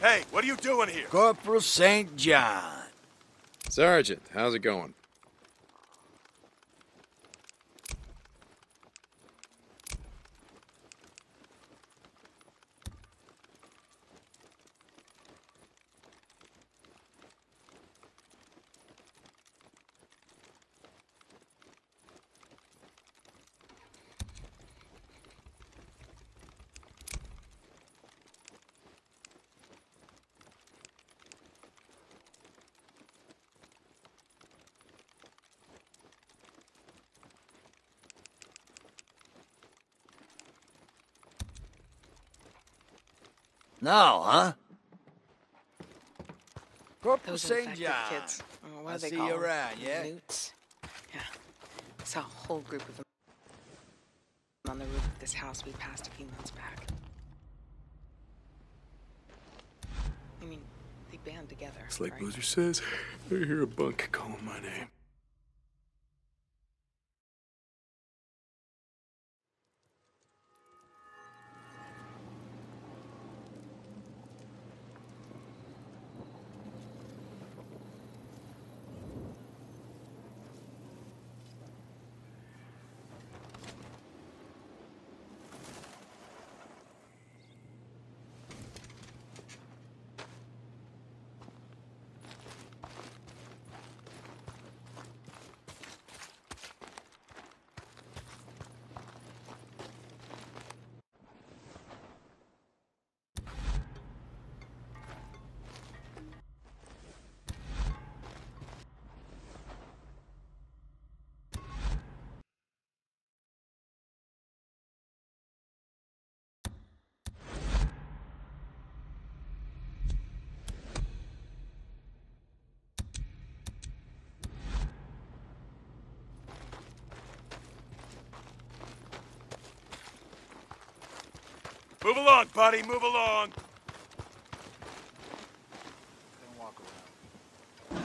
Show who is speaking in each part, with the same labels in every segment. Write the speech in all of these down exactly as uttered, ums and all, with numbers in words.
Speaker 1: Hey, what are you doing here?
Speaker 2: Corporal Saint John.
Speaker 3: Sergeant, how's it going?
Speaker 2: No, huh? Corporal
Speaker 4: Those
Speaker 2: Saint
Speaker 4: infected
Speaker 2: John.
Speaker 4: kids. Oh, what
Speaker 2: I
Speaker 4: do they
Speaker 2: see
Speaker 4: call
Speaker 2: you
Speaker 4: them?
Speaker 2: around, yeah?
Speaker 4: Newts. Yeah. I saw a whole group of them on the roof of this house we passed a few months back. I mean, they band together.
Speaker 3: It's like
Speaker 4: right?
Speaker 3: Boozer says, I hear a bunk calling my name.
Speaker 1: Move along, buddy, move along.
Speaker 2: Then walk around.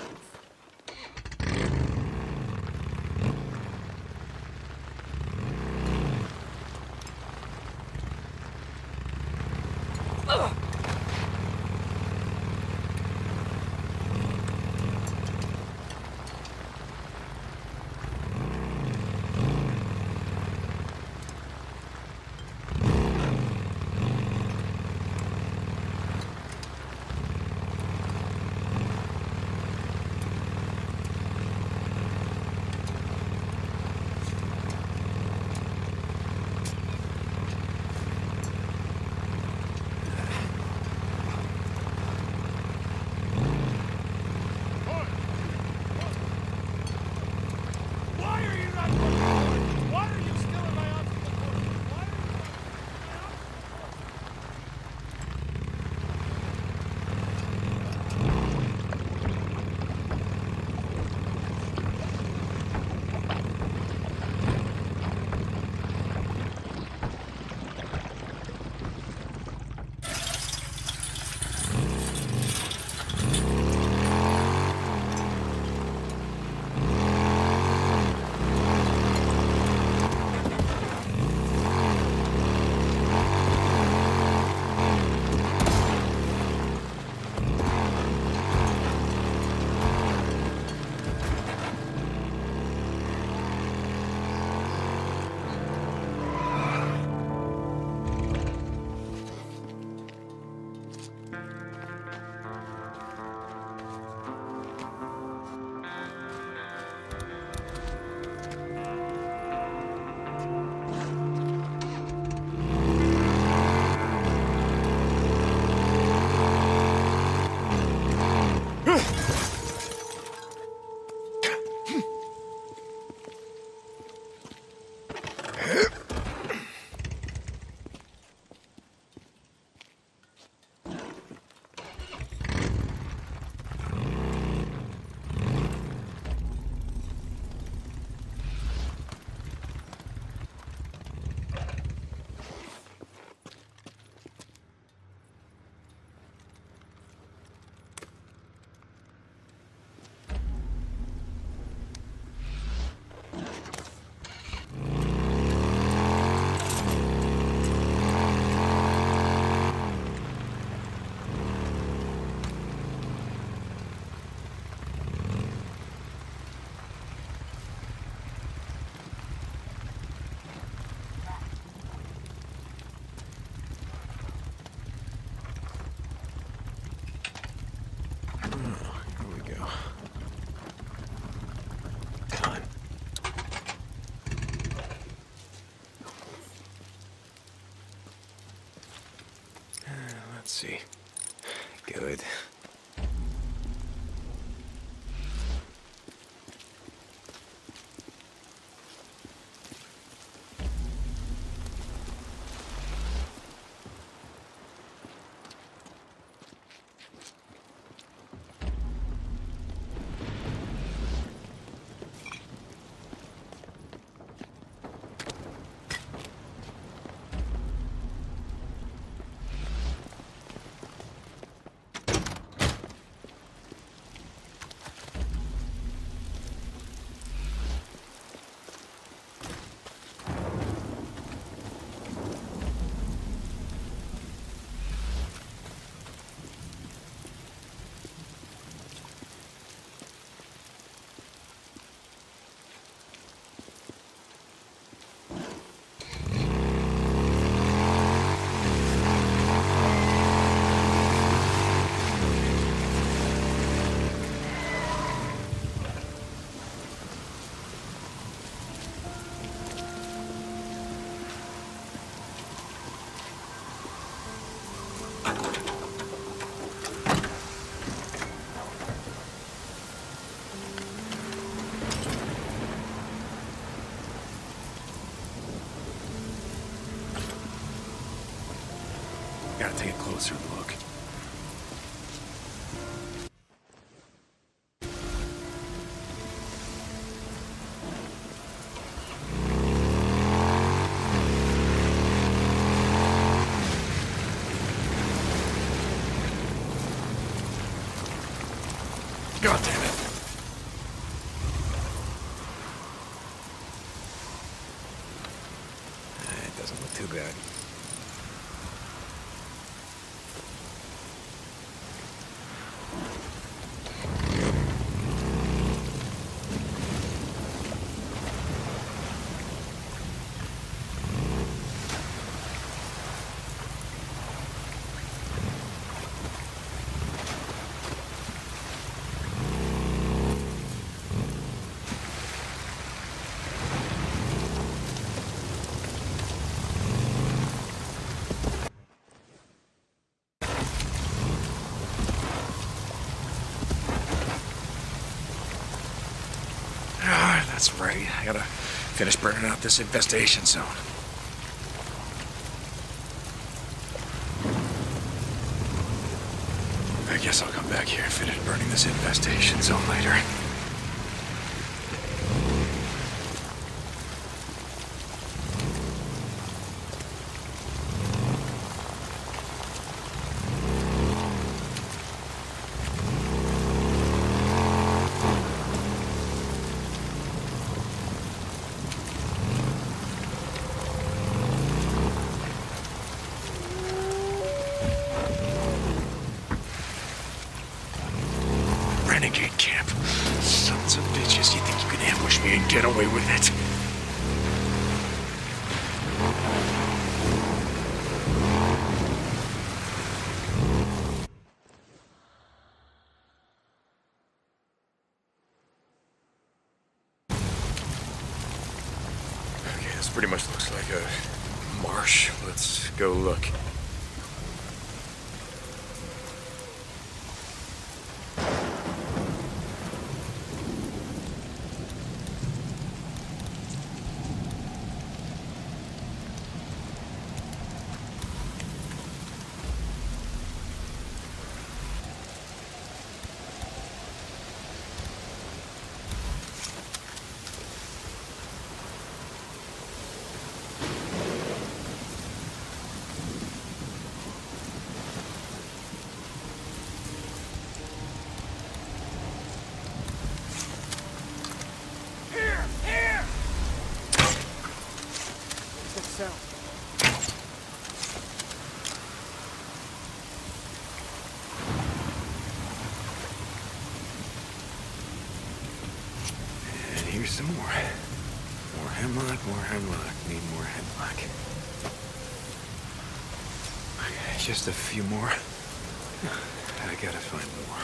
Speaker 3: see. Good.
Speaker 1: Gotta take a closer look. God damn it.
Speaker 3: It doesn't look too bad.
Speaker 1: That's right. I gotta finish burning out this infestation zone. I guess I'll come back here and finish burning this infestation zone later. Renegade camp. Sons of bitches, you think you can ambush me and get away with it? Okay, this pretty much looks like a marsh. Let's go look. And here's some more. More hemlock, more hemlock. Need more hemlock. Okay, just a few more. I gotta find more.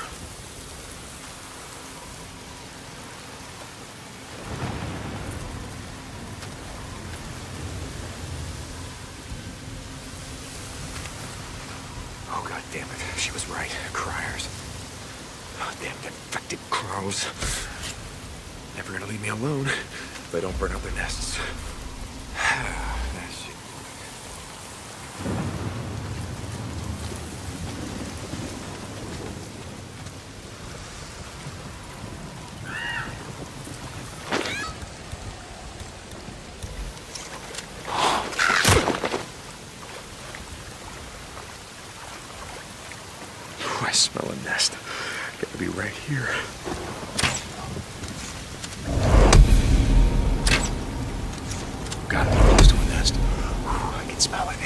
Speaker 1: Oh, God
Speaker 3: Damn it, she was right. Criers. Oh, damn infected crows.
Speaker 1: Never gonna leave me alone if they don't burn up their nests. That shit.
Speaker 3: I smell a nest. Gotta be right here. Gotta be close to a nest. Whew, I can smell it.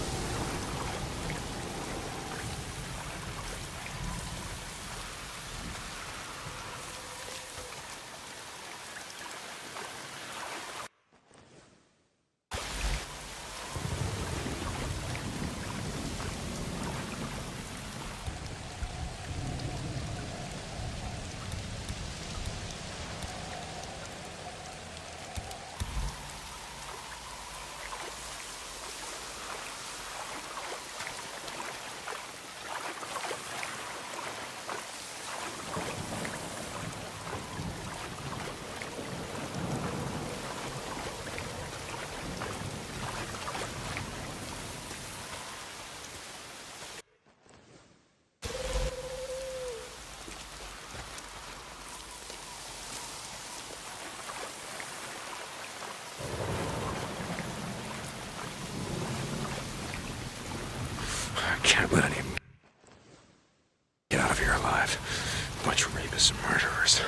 Speaker 3: I can't let any get out of here alive. Bunch of rapists and murderers.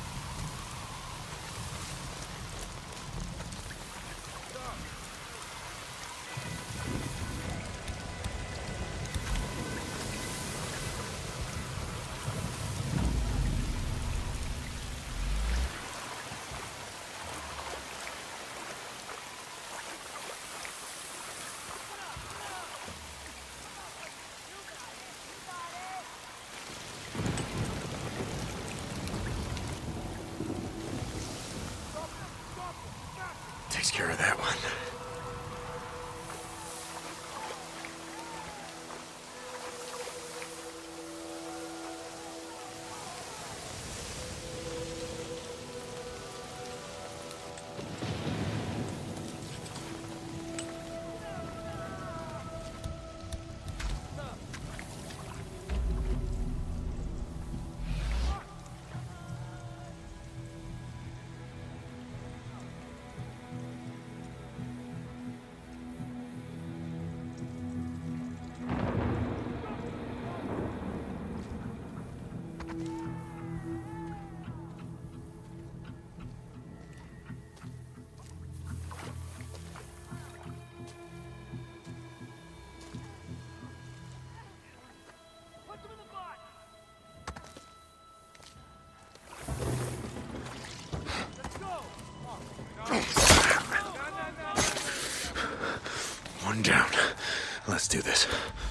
Speaker 3: Takes care of that one. One down. Let's do this.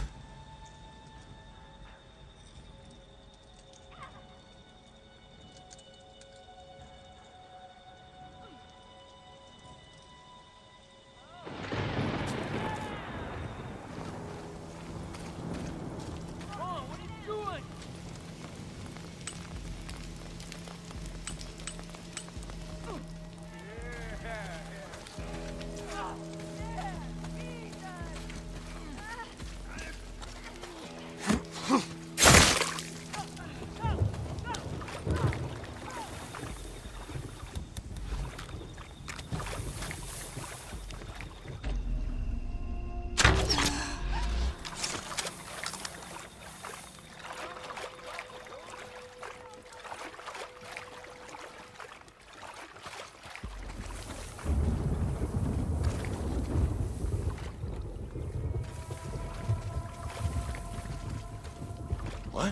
Speaker 3: What?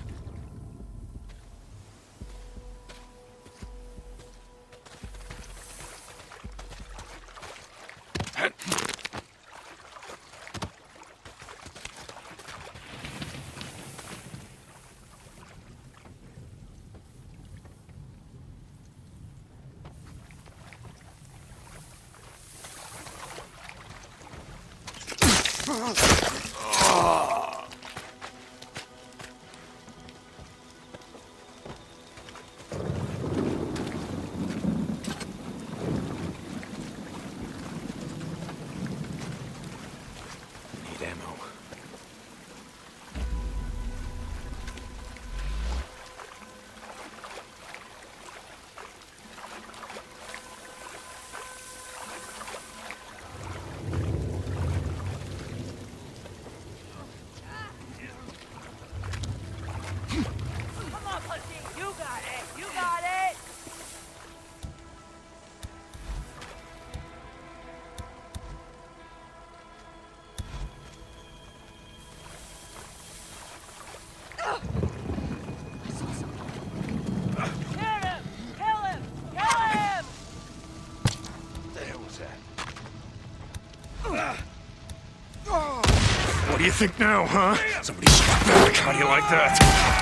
Speaker 1: What do you think now, huh? Somebody strike back. How do you like that?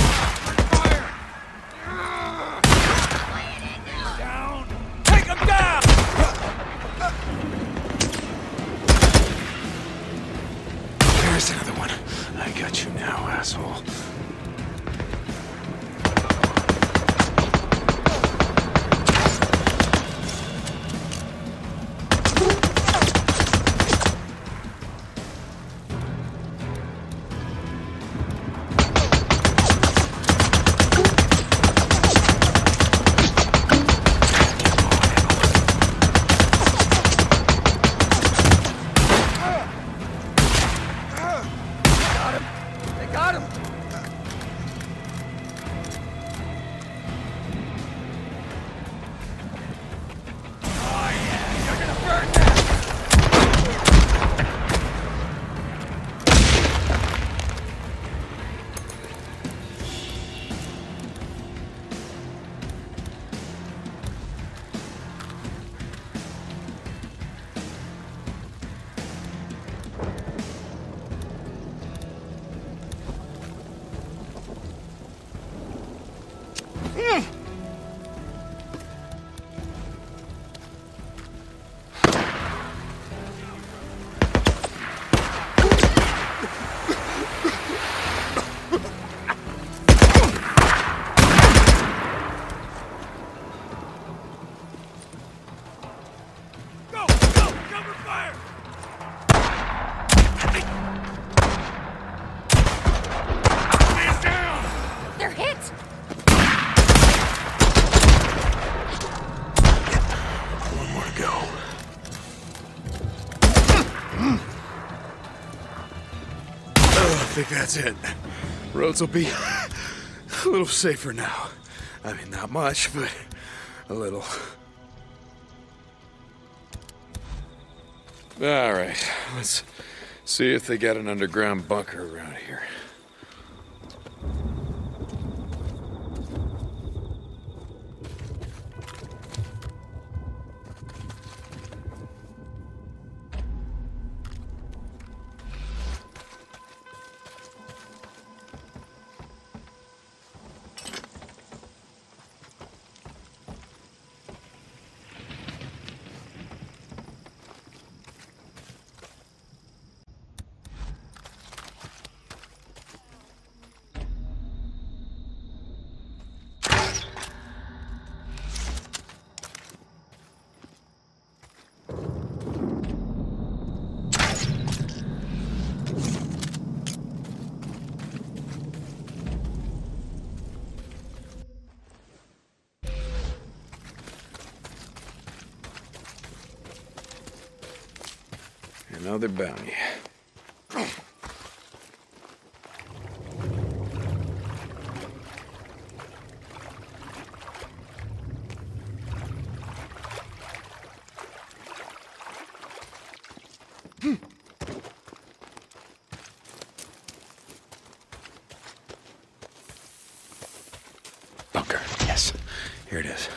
Speaker 2: Take him down!
Speaker 1: There's another one. I got you now, asshole. I think that's it. Roads will be a little safer now. I mean, not much, but a little. All right, let's see if they got an underground bunker around here. Another bounty. Bunker, yes. Here it is.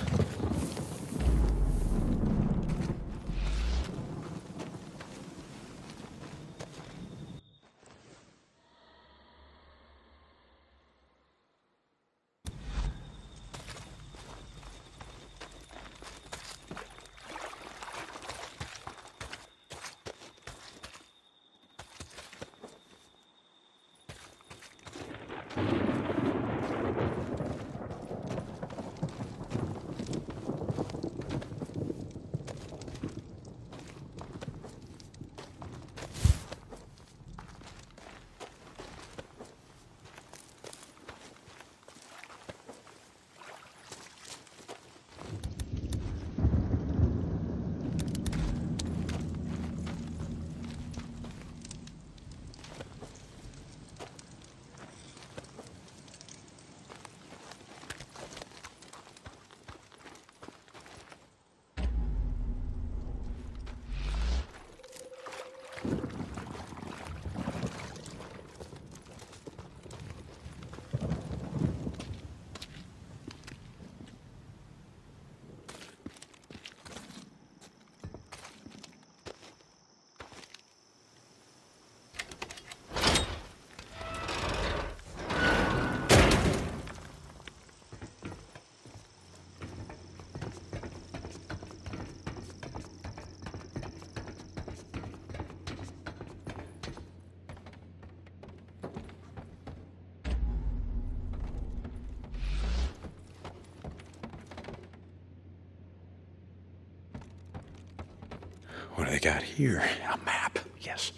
Speaker 3: What do they got here? A map, yes.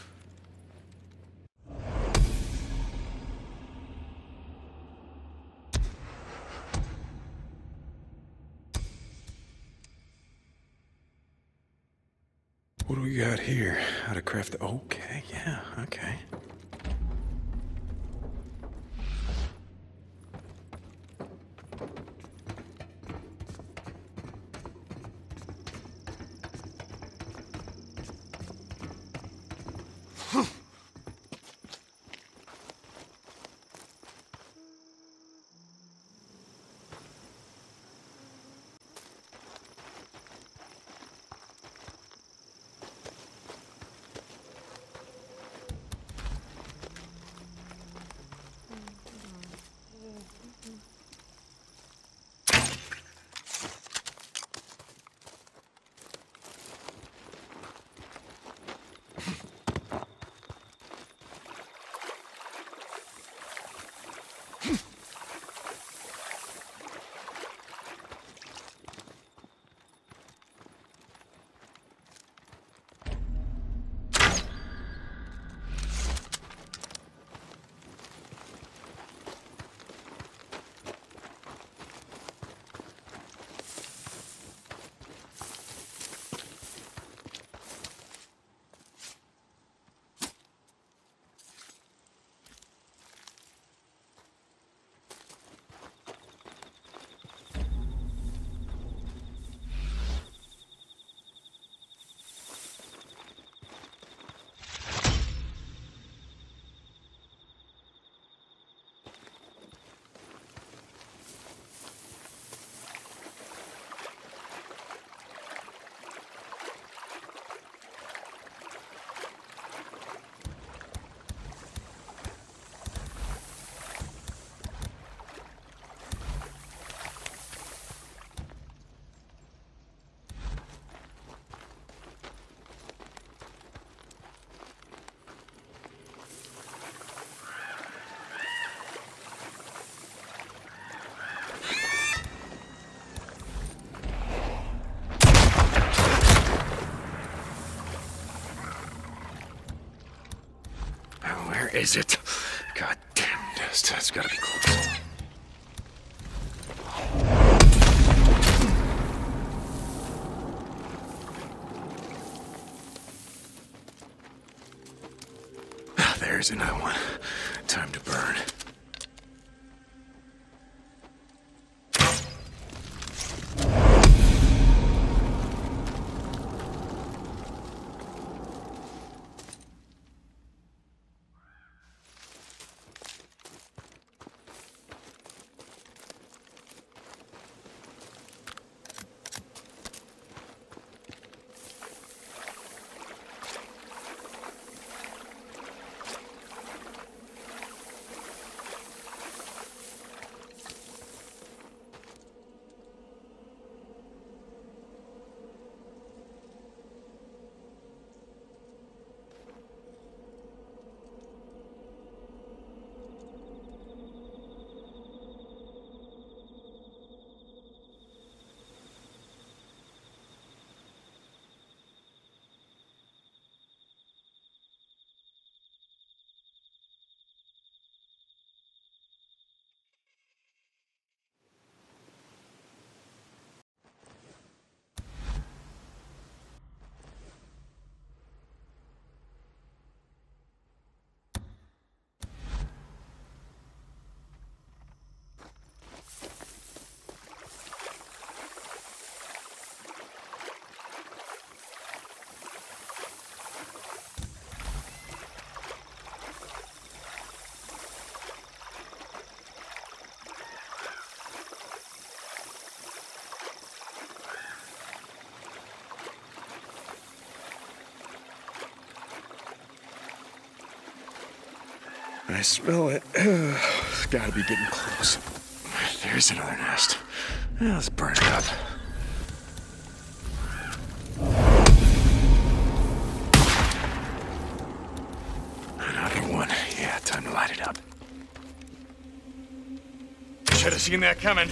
Speaker 3: What do we got here? How to craft the... Okay, yeah, okay. Where is it? God damn dust. It's gotta be close. There's another one. Time to burn. I smell it. It's gotta be getting close. There's another nest. Yeah, let's burn it up. Another one. Yeah, time to light it up.
Speaker 1: Should have seen that coming.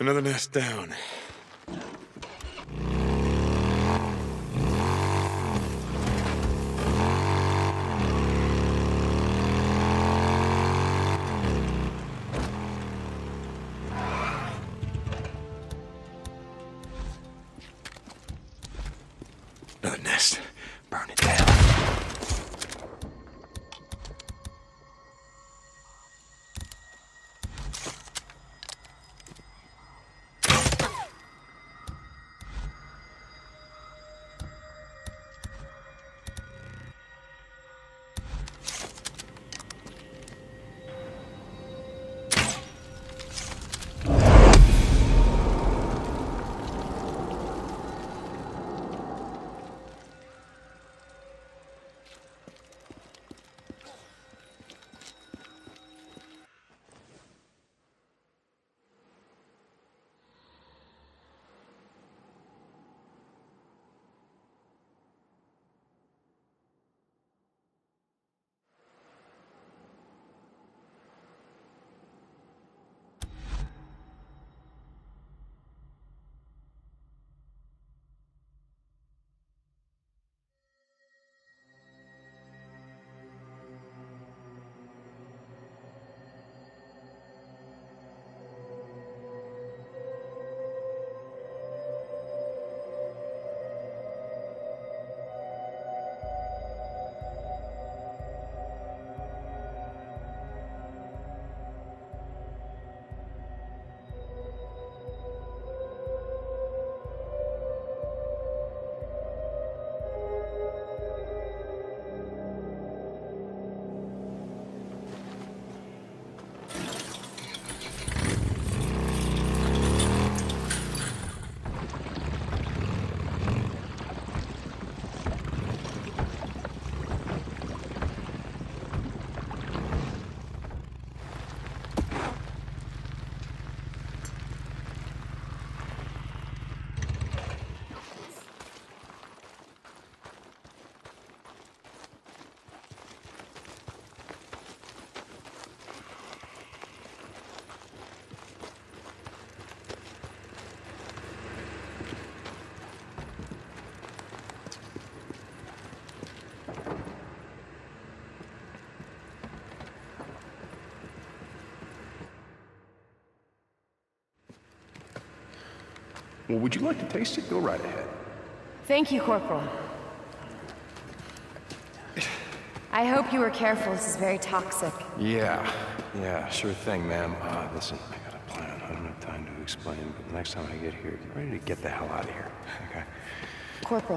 Speaker 1: Another nest down.
Speaker 3: Another nest. Burn it down.
Speaker 5: Well, would you like to taste it? Go right ahead.
Speaker 6: Thank you, Corporal. I hope you were careful. This is very toxic.
Speaker 5: Yeah, yeah, sure thing, ma'am. Uh, listen, I got a plan. I don't have time to explain, but the next time I get here, get ready to get the hell out of here, okay?
Speaker 6: Corporal.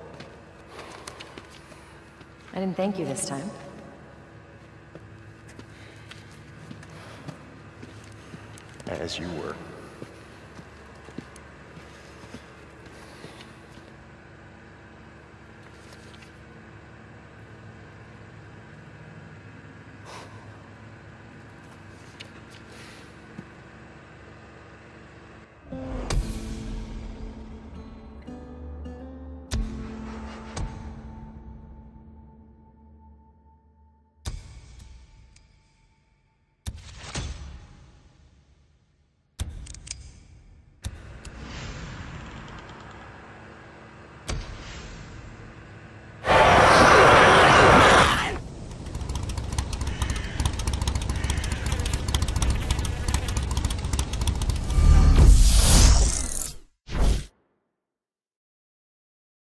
Speaker 6: I didn't thank you this time.
Speaker 5: As you were.